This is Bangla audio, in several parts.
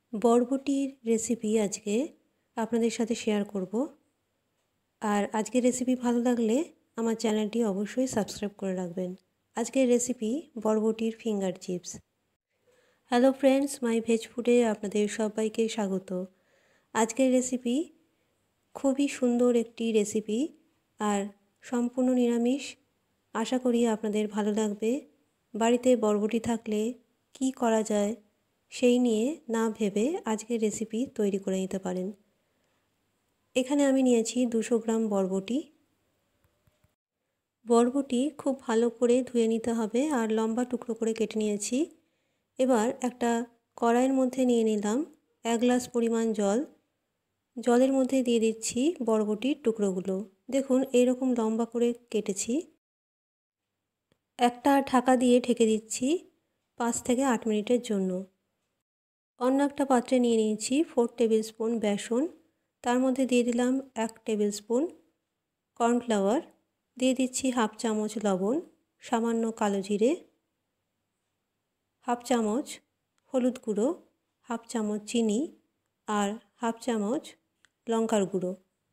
বরবটির রেসিপি আজকে আপনাদের সাথে শেয়ার করব। আর আজকের রেসিপি ভালো লাগলে আমার চ্যানেলটি অবশ্যই সাবস্ক্রাইব করে রাখবেন। আজকের রেসিপি বরবটির finger chips. Hello friends, my veg ফুডে আপনাদের সবাইকে স্বাগত। আজকের রেসিপি খুবই সুন্দর একটি রেসিপি আর সম্পূর্ণ নিরামিষ। আশা করি আপনাদের ভালো লাগবে। বাড়িতে বরবটি থাকলে কি করা যায় সেই নিয়ে না ভেবে আজকের রেসিপি তৈরি করে নিতে পারেন। এখানে আমি নিয়েছি 200 গ্রাম বরবটি। বরবটি খুব ভালো করে ধুয়ে নিতে হবে আর লম্বা টুকরো করে কেটে নিয়েছি। এবার একটা কড়াইয়ের মধ্যে নিয়ে নিলাম 1 গ্লাস পরিমাণ জল। জলের মধ্যে দিয়ে দিচ্ছি বরবটির টুকরোগুলো। দেখুন এইরকম লম্বা করে কেটেছি। একটা ঢাকা দিয়ে ঢেকে দিচ্ছি 5 থেকে 8 মিনিটের জন্য। অন্য একটা পাত্রে নিয়ে নিয়েছি 4 টেবিল স্পুন বেসন। তার মধ্যে দিয়ে দিলাম 1 টেবিল স্পুন কর্নফ্লাওয়ার, দিয়ে দিচ্ছি হাফ চামচ লবণ, সামান্য কালো জিরে, হাফ চামচ হলুদ গুঁড়ো, হাফ চামচ চিনি আর হাফ চামচ লঙ্কার গুঁড়ো।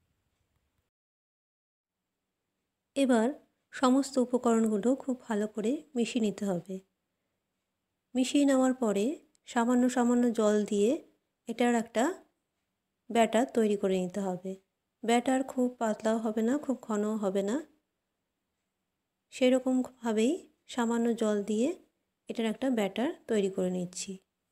এবার সমস্ত উপকরণগুলো খুব ভালো করে মিশিয়ে নিতে হবে। মিশিয়ে নেওয়ার পরে সামান্য সামান্য জল দিয়ে এটার একটা ব্যাটার তৈরি করে নিতে হবে। ব্যাটার খুব পাতলাও হবে না, খুব ঘনও হবে না, সেরকমভাবেই সামান্য জল দিয়ে এটার একটা ব্যাটার তৈরি করে নিচ্ছি।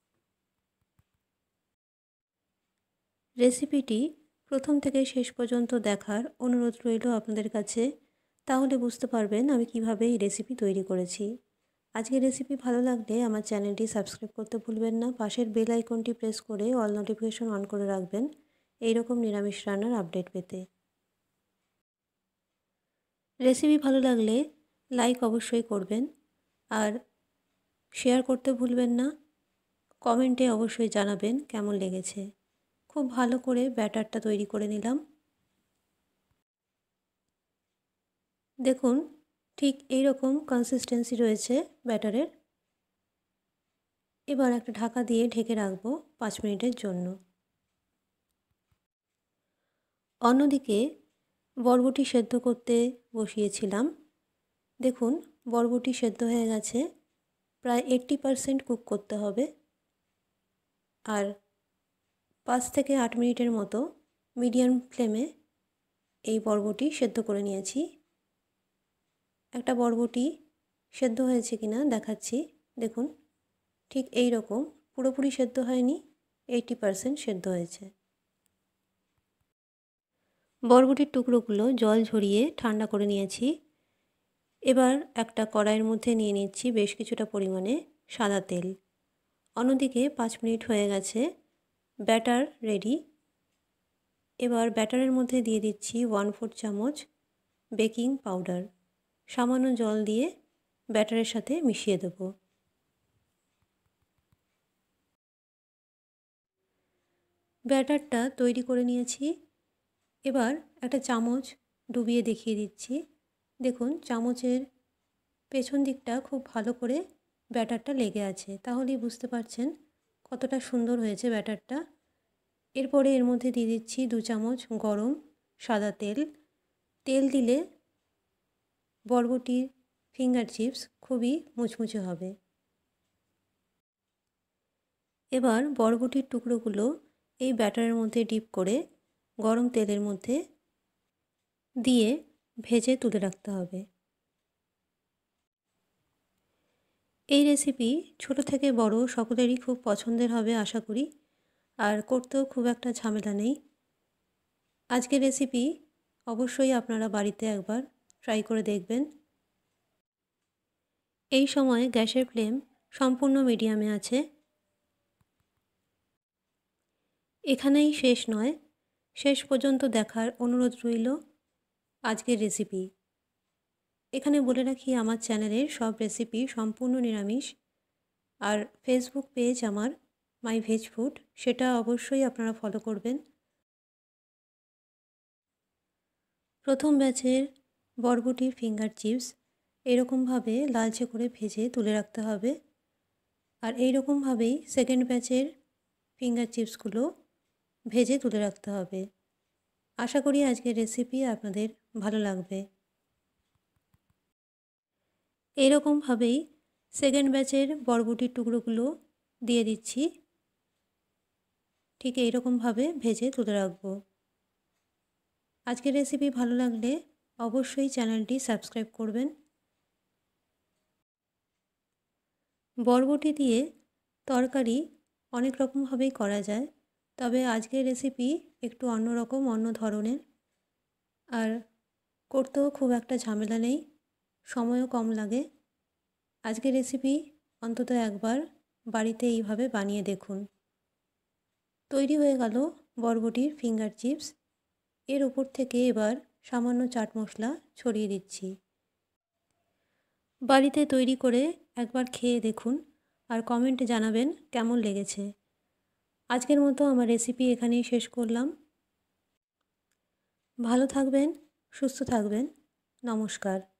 রেসিপিটি প্রথম থেকে শেষ পর্যন্ত দেখার অনুরোধ রইল আপনাদের কাছে, তাহলে বুঝতে পারবেন আমি কিভাবে এই রেসিপি তৈরি করেছি। আজকের রেসিপি ভালো লাগলে আমার চ্যানেলটি সাবস্ক্রাইব করতে ভুলবেন না। পাশের বেল আইকনটি প্রেস করে অল নোটিফিকেশন অন করে রাখবেন এইরকম নিরামিষ রান্নার আপডেট পেতে। রেসিপি ভালো লাগলে লাইক অবশ্যই করবেন আর শেয়ার করতে ভুলবেন না। কমেন্টে অবশ্যই জানাবেন কেমন লেগেছে। খুব ভালো করে ব্যাটারটা তৈরি করে নিলাম। দেখুন ঠিক এই রকম কনসিস্টেন্সি রয়েছে ব্যাটারের। এবার একটা ঢাকা দিয়ে ঢেকে রাখবো 5 মিনিটের জন্য। অন্যদিকে বরবটি সেদ্ধ করতে বসিয়েছিলাম। দেখুন বরবটি সেদ্ধ হয়ে গেছে, প্রায় 80% কুক করতে হবে। আর 5 থেকে 8 মিনিটের মতো মিডিয়াম ফ্লেমে এই বরবটি সেদ্ধ করে নিয়েছি। একটা বরবটি সেদ্ধ হয়েছে কিনা দেখাচ্ছি। দেখুন ঠিক এই রকম, পুরোপুরি সেদ্ধ হয়নি, 80% সেদ্ধ হয়েছে। বরবটির টুকরোগুলো জল ঝরিয়ে ঠান্ডা করে নিয়েছি। এবার একটা কড়াইয়ের মধ্যে নিয়ে নিচ্ছি বেশ কিছুটা পরিমাণে সাদা তেল। অন্যদিকে 5 মিনিট হয়ে গেছে, ব্যাটার রেডি। এবার ব্যাটারের মধ্যে দিয়ে দিচ্ছি 1/4 চামচ বেকিং পাউডার। সামান্য জল দিয়ে ব্যাটারের সাথে মিশিয়ে দেব। ব্যাটারটা তৈরি করে নিয়েছি। এবার একটা চামচ ডুবিয়ে দেখিয়ে দিচ্ছি। দেখুন চামচের পেছন দিকটা খুব ভালো করে ব্যাটারটা লেগে আছে, তাহলেই বুঝতে পারছেন কতটা সুন্দর হয়েছে ব্যাটারটা। এরপরে এর মধ্যে দিয়ে দিচ্ছি 2 চামচ গরম সাদা তেল। তেল দিলে বরবটির ফিঙ্গার চিপস খুবই মুচমুচে হবে। এবার বরবটির টুকরোগুলো এই ব্যাটারের মধ্যে ডিপ করে গরম তেলের মধ্যে দিয়ে ভেজে তুলে রাখতে হবে। এই রেসিপি ছোট থেকে বড় সকলেরই খুব পছন্দের হবে আশা করি, আর করতেও খুব একটা ঝামেলা নেই। আজকের রেসিপি অবশ্যই আপনারা বাড়িতে একবার ট্রাই করে দেখবেন। এই সময় গ্যাসের ফ্লেম সম্পূর্ণ মিডিয়ামে আছে। এখানেই শেষ নয়, শেষ পর্যন্ত দেখার অনুরোধ রইল আজকের রেসিপি। এখানে বলে রাখি আমার চ্যানেলের সব রেসিপি সম্পূর্ণ নিরামিষ, আর ফেসবুক পেজ আমার মাই ভেজ ফুড, সেটা অবশ্যই আপনারা ফলো করবেন। প্রথম ব্যাচের বরবটির ফিঙ্গার চিপস এরকমভাবে লালচে করে ভেজে তুলে রাখতে হবে, আর এই রকমভাবেই সেকেন্ড ব্যাচের ফিঙ্গার চিপসগুলো ভেজে তুলে রাখতে হবে। আশা করি আজকের রেসিপি আপনাদের ভালো লাগবে। এরকমভাবেই সেকেন্ড ব্যাচের বরবটির টুকরোগুলো দিয়ে দিচ্ছি। ঠিক এইরকমভাবে ভেজে তুলে রাখবো। আজকের রেসিপি ভালো লাগলে অবশ্যই চ্যানেলটি সাবস্ক্রাইব করবেন। বরবটি দিয়ে তরকারি অনেক রকমভাবেই করা যায়, তবে আজকের রেসিপি একটু অন্যরকম, অন্য ধরনের, আর করতেও খুব একটা ঝামেলা নেই, সময়ও কম লাগে। আজকের রেসিপি অন্তত একবার বাড়িতে এইভাবে বানিয়ে দেখুন। তৈরি হয়ে গেল বরবটির ফিঙ্গার চিপস। এর ওপর থেকে এবার সামান্য চাট মশলা ছড়িয়ে দিচ্ছি। বাড়িতে তৈরি করে একবার খেয়ে দেখুন আর কমেন্টে জানাবেন কেমন লেগেছে। আজকের মতো আমার রেসিপি এখানেই শেষ করলাম। ভালো থাকবেন, সুস্থ থাকবেন। নমস্কার।